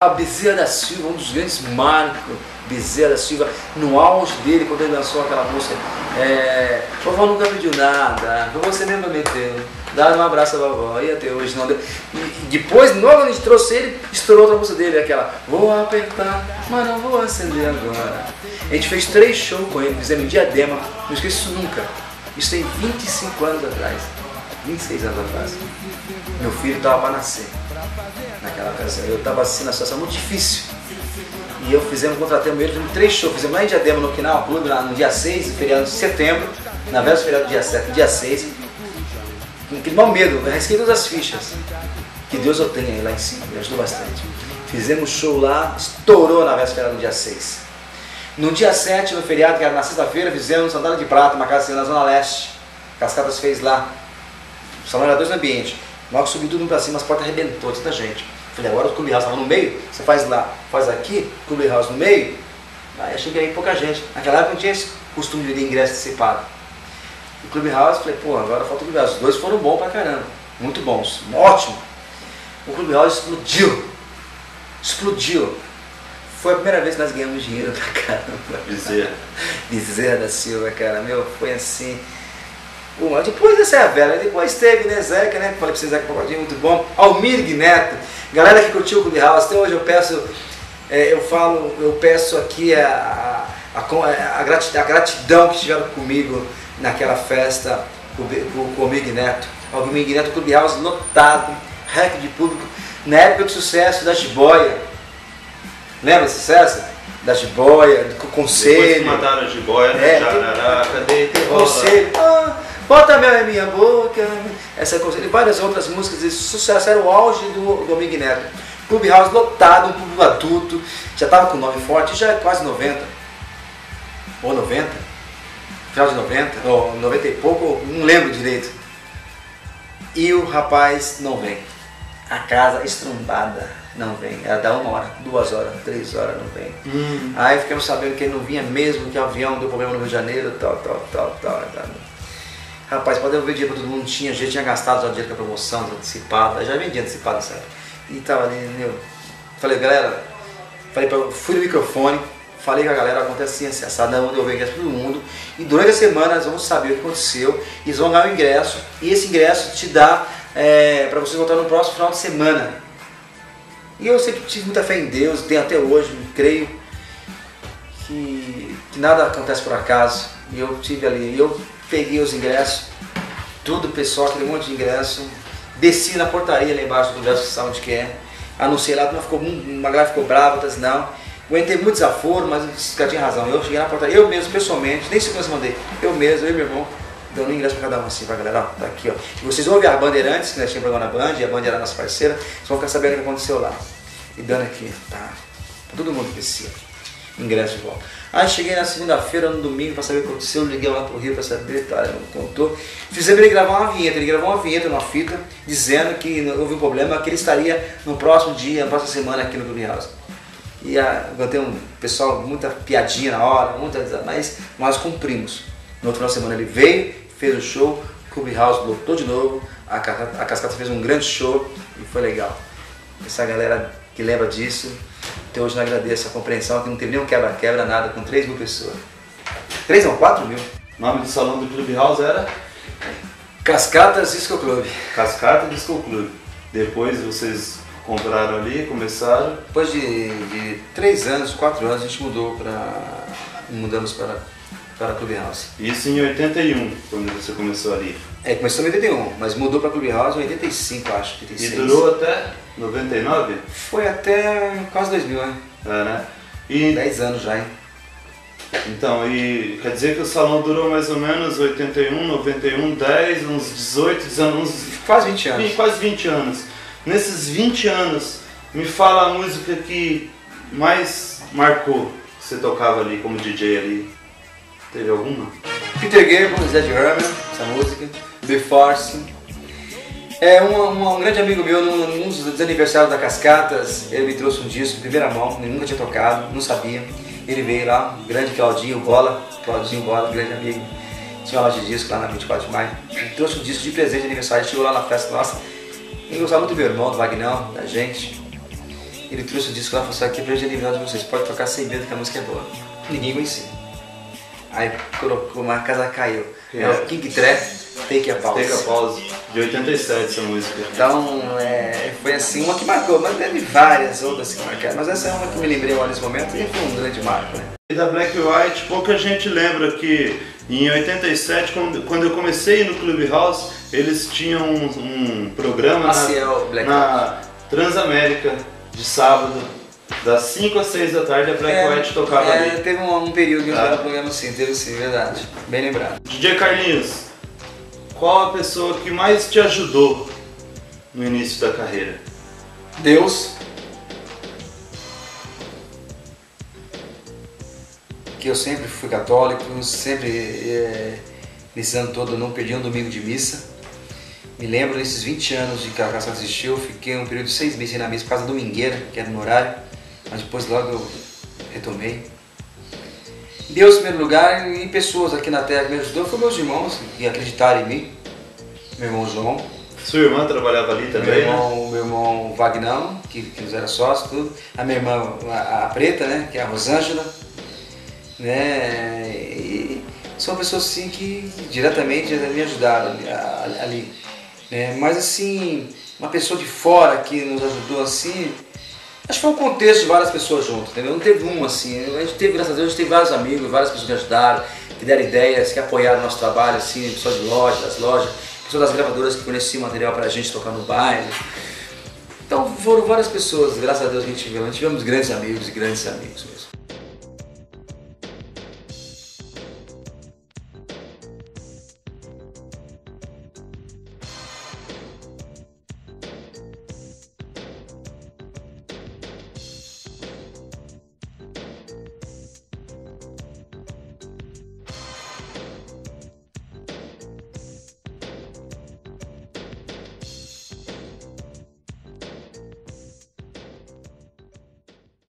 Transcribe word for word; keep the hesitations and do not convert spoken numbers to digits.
A Bezerra da Silva, um dos grandes marcos, Bezerra da Silva, no auge dele, quando ele lançou aquela música, é, vovó nunca pediu nada, você mesmo prometeu, dar um abraço à vovó, e até hoje não deu. E, e depois, logo quando a gente trouxe ele, estourou outra música dele, aquela, vou apertar, mas não vou acender agora. A gente fez três shows com ele, fizemos em Diadema, não esqueço isso nunca, isso tem vinte e cinco anos atrás, vinte e seis anos atrás. Meu filho estava para nascer. Naquela ocasião, eu estava assim, na situação muito difícil. E eu fizemos, contratamos ele, fizemos três shows, fizemos lá em Diadema, no Quinal Clube, lá no dia seis, feriado de setembro, na véspera do feriado do dia sete, dia seis. Aquele mau medo, eu risquei todas as fichas. Que Deus eu tenha aí lá em cima, me ajudou bastante. Fizemos show lá, estourou na véspera do dia seis. No dia sete, no feriado, que era na sexta-feira, fizemos Santana de Prata, uma casa na Zona Leste. Cascatas fez lá. O salão era dois ambientes. Logo subiu tudo pra cima, as portas arrebentou, tanta gente. Falei, agora o Clube House estava no meio, você faz lá, faz aqui, Clube House no meio. Aí achei que ia ir pouca gente. Naquela época não tinha esse costume de vender ingresso antecipado. O Clube House, falei, pô, agora falta o Clube House. Os dois foram bons pra caramba, muito bons, ótimo. O Clube House explodiu, explodiu. Foi a primeira vez que nós ganhamos dinheiro pra caramba. Bezerra. Bezerra da Silva, cara, meu, foi assim. Uma, depois dessa é a velha, depois teve, né, Zeca, né, falei pra vocês, Zeca Pagodinho, muito bom, Almir Neto, galera que curtiu o Clube House, até hoje eu peço, é, eu falo, eu peço aqui a, a, a, a, gratidão, a gratidão que estiveram comigo naquela festa com o Almir Neto, Almir Neto, Clube House lotado, recorde de público, na época do sucesso da Jiboia, lembra do sucesso? Da Jiboia, do Conselho. Depois que mataram a Jiboia, né, é, Jararaca, deita e rola. Conselho, ah, bota mel em minha boca, essa coisa, e várias outras músicas de sucesso, era o auge do, do Almir Neto. Clube House lotado, um público adulto, já estava com nome forte, já é quase noventa, ou noventa, final de noventa, ou noventa e pouco, não lembro direito. E o rapaz não vem, a casa estrumbada, não vem, era da uma hora, duas horas, três horas, não vem. Hum. Aí ficamos sabendo que ele não vinha mesmo, que o avião deu problema no Rio de Janeiro, tal, tal, tal, tal, tal. Rapaz, para devolver dinheiro para todo mundo, tinha, já tinha gastado já dinheiro com a promoção, antecipado, já vendia antecipado, sabe? E tava ali, meu, falei, galera, falei pra, fui no microfone, falei com a galera, acontece assim, assim, não, eu venho ingresso para todo mundo, e durante a semana nós vamos saber o que aconteceu, e eles vão ganhar o ingresso, e esse ingresso te dá é, para vocês voltar no próximo final de semana. E eu sempre tive muita fé em Deus, tenho até hoje, creio que, que nada acontece por acaso, e eu tive ali, eu peguei os ingressos, tudo pessoal, aquele monte de ingresso, desci na portaria lá embaixo do ingresso, sabe onde que é, anunciei lá, uma, ficou, uma galera ficou brava, outras não, aguentei muito desaforo, mas os caras tinham razão, eu cheguei na portaria, eu mesmo, pessoalmente, nem sei como eu mandei, eu mesmo, eu e meu irmão, dando ingresso para cada um assim, pra galera, ó, tá aqui ó, e vocês ouvem a Bandeirantes, que nós tínhamos programa na Band, e a Band era nossa parceira, vocês vão ficar sabendo o que aconteceu lá, e dando aqui, tá, pra todo mundo que precisa, ingresso de volta. Aí cheguei na segunda-feira, no domingo, para saber o que aconteceu, liguei lá pro Rio para saber, tá, ele não contou. Fizemos ele gravar uma vinheta, ele gravou uma vinheta numa fita, dizendo que houve um problema, que ele estaria no próximo dia, na próxima semana aqui no Clube House. E eu tenho um pessoal, muita piadinha na hora, muita, mas nós cumprimos. No outro final de semana ele veio, fez o show, o Clube House lotou de novo, a, a Cascata fez um grande show e foi legal. Essa galera que lembra disso, até hoje eu agradeço a compreensão, que não teve nenhum quebra-quebra, nada, com três mil pessoas. três não, quatro mil. O nome do salão do Clube House era? Cascatas Disco Club. Cascata Disco Club. Depois vocês compraram ali, começaram? Depois de, de três anos, quatro anos, a gente mudou para... mudamos para, para Clube House. Isso em oitenta e um, quando você começou ali? É, começou em oitenta e um, mas mudou para Clube House em oitenta e cinco, acho, oitenta e seis. E durou até noventa e nove? Foi até quase dois mil, né? É, né? E... dez anos já, hein? Então, e quer dizer que o salão durou mais ou menos oitenta e um, noventa e um, dez, uns dezoito, dezenove, uns... quase vinte anos. Quase vinte anos. Nesses vinte anos, me fala a música que mais marcou que você tocava ali como D J ali. Teve alguma? Peter Gabriel, Zed Herman, essa música, The Force. É um, um, um grande amigo meu, num, num dos aniversários da Cascatas, ele me trouxe um disco de primeira mão, ele nunca tinha tocado, não sabia. Ele veio lá, o grande Claudinho Bola, Claudinho Bola, grande amigo, tinha uma loja de disco lá na vinte e quatro de maio. Ele trouxe um disco de presente de aniversário, chegou lá na festa nossa, ele gostava muito do meu irmão, do Vagnão, da gente. ele trouxe o disco lá e falou assim, aqui pra gente livrar de vocês, pode tocar sem medo que a música é boa. Ninguém conhecia. Aí colocou, uma casa caiu. É, é o King Trap, Take a Pause. Take a Pause, de oitenta e sete essa música. Então, é, foi assim, uma que marcou, mas teve várias outras que marcaram. Mas essa é uma que me lembrei agora nesse momento e foi um grande marco, né? E da Black White, pouca gente lembra que em oitenta e sete, quando eu comecei no Clubhouse, eles tinham um, um programa Maciel, na, na Transamérica, de sábado, das cinco às seis da tarde, a Black é, White tocava é, ali. Teve um, um período que eu tá. estava no programa assim, teve sim, verdade, bem lembrado. D J Carlinhos, qual a pessoa que mais te ajudou no início da carreira? Deus. Que eu sempre fui católico, sempre, é, nesse ano todo, eu não perdi um domingo de missa. Me lembro, nesses vinte anos de que a Caçada existiu, eu fiquei um período de seis meses na missa por causa domingueira, que era no horário, mas depois logo eu retomei. Deus em primeiro lugar e pessoas aqui na terra que me ajudou foram meus irmãos que acreditaram em mim. Meu irmão João. Sua irmã trabalhava ali também, meu irmão, né? Meu irmão Vagnão, que, que nos era sócio, tudo. A minha irmã, a, a Preta, né, que é a Rosângela. Né? E são pessoas assim que diretamente me ajudaram ali, ali, né? Mas assim, uma pessoa de fora que nos ajudou assim, acho que foi um contexto de várias pessoas juntas, entendeu? Não teve um assim, a gente teve, graças a Deus, a gente teve vários amigos, várias pessoas que ajudaram, que deram ideias, que apoiaram o nosso trabalho, assim, pessoas de loja, das lojas, pessoas das gravadoras que conheciam material pra gente tocar no baile. Então foram várias pessoas, graças a Deus, que a gente tivemos, tivemos grandes amigos e grandes amigos mesmo.